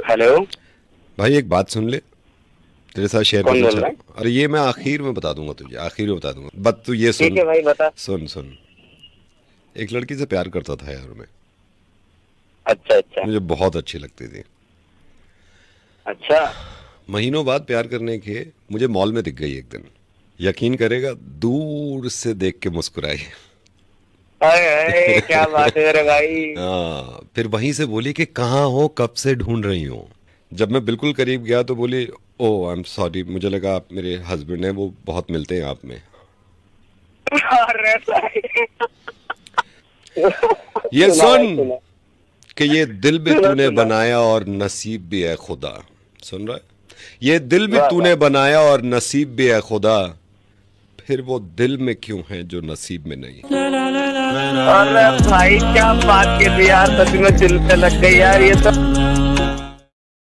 Hello भाई एक बात सुन ले, तेरे साथ शेयर कौन करना बोल चाह रहा रहा है? हूँ। अरे ये मैं आखिर में बता दूंगा तुझे, आखिर में बता दूंगा, बस तू ये ठीक सुन। है भाई बता। सुन सुन। एक लड़की से प्यार करता था यार मैं। अच्छा अच्छा। मुझे बहुत अच्छी लगती थी। अच्छा। महीनों बाद प्यार करने के मुझे मॉल में दिख गई एक दिन। यकीन करेगा, दूर से देख के मुस्कुराई। अरे अरे, क्या बात है मेरे भाई। हाँ, फिर वहीं से बोली कि कहाँ हो, कब से ढूंढ रही हो। जब मैं बिल्कुल करीब गया तो बोली, ओ आई एम सॉरी, मुझे लगा आप मेरे हस्बैंड हैं, वो बहुत मिलते हैं आप में। अरे भाई। ये सुना भाई सुन सुना। कि ये दिल भी सुना तूने सुना। बनाया और नसीब भी है खुदा। सुन रहा है? ये दिल भी वाह वाह। तूने बनाया और नसीब भी है खुदा, फिर वो दिल में क्यों है जो नसीब में नहीं। अरे भाई क्या बात की थी यार, सच में दिल पे लग गई यार ये तो।